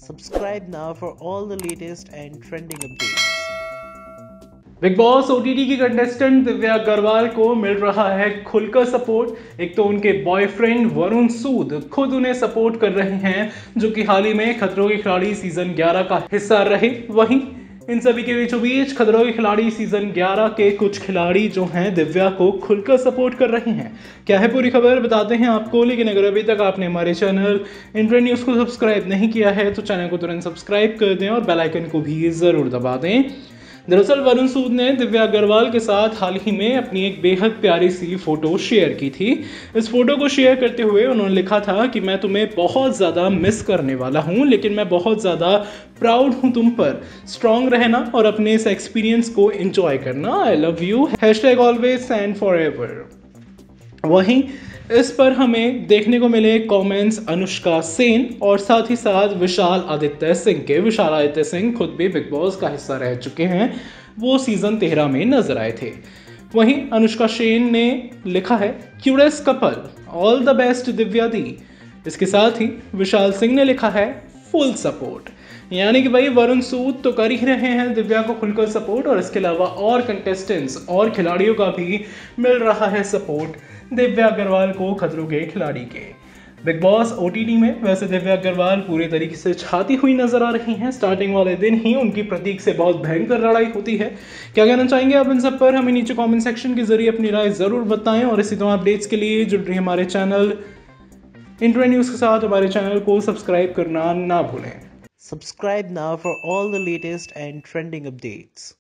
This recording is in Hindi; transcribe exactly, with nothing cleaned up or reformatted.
Subscribe now for all the latest and trending updates. Bigg Boss OTT की कंटेस्टेंट दिव्या अग्रवाल को मिल रहा है खुलकर सपोर्ट। एक तो उनके बॉयफ्रेंड वरुण सूद खुद उन्हें सपोर्ट कर रहे हैं, जो कि हाल ही में खतरों के खिलाड़ी सीजन ग्यारह का हिस्सा रहे। वहीं इन सभी के बीचों बीच खतरों के खिलाड़ी सीजन ग्यारह के कुछ खिलाड़ी जो हैं दिव्या को खुलकर सपोर्ट कर रहे हैं। क्या है पूरी खबर बताते हैं आपको, लेकिन अगर अभी तक आपने हमारे चैनल इंट्रो न्यूज़ को सब्सक्राइब नहीं किया है तो चैनल को तुरंत सब्सक्राइब कर दें और बेल आइकन को भी ज़रूर दबा दें। दरअसल वरुण सूद ने दिव्या अग्रवाल के साथ हाल ही में अपनी एक बेहद प्यारी सी फोटो शेयर की थी। इस फोटो को शेयर करते हुए उन्होंने लिखा था कि मैं तुम्हें बहुत ज़्यादा मिस करने वाला हूँ, लेकिन मैं बहुत ज़्यादा प्राउड हूँ तुम पर। स्ट्रांग रहना और अपने इस एक्सपीरियंस को एंजॉय करना। I love you, hashtag always and forever एवर। वहीं इस पर हमें देखने को मिले कमेंट्स अनुष्का सेन और साथ ही साथ विशाल आदित्य सिंह के। विशाल आदित्य सिंह खुद भी बिग बॉस का हिस्सा रह चुके हैं, वो सीजन तेरह में नजर आए थे। वहीं अनुष्का सेन ने लिखा है curious couple, all the best Divya दी। इसके साथ ही विशाल सिंह ने लिखा है फुल सपोर्ट। यानी कि भाई वरुण सूद तो कर ही रहे हैं दिव्या को खुलकर सपोर्ट, और इसके अलावा और कंटेस्टेंट्स और खिलाड़ियों का भी मिल रहा है सपोर्ट दिव्या अग्रवाल को खतरों के खिलाड़ी के। बिग बॉस ओटीटी में वैसे दिव्या अग्रवाल पूरी तरीके से छाती हुई नजर आ रही हैं। स्टार्टिंग वाले दिन ही उनकी प्रतीक से बहुत भयंकर लड़ाई होती है। क्या कहना चाहेंगे आप इन सब पर, हमें नीचे कमेंट सेक्शन के जरिए अपनी राय जरूर बताएं। और इसी तरह अपडेट्स के लिए जुड़ रही हमारे चैनल इंट्रो न्यूज़ के साथ हमारे चैनल को सब्सक्राइब करना ना भूलें। Subscribe now for all the latest and trending updates.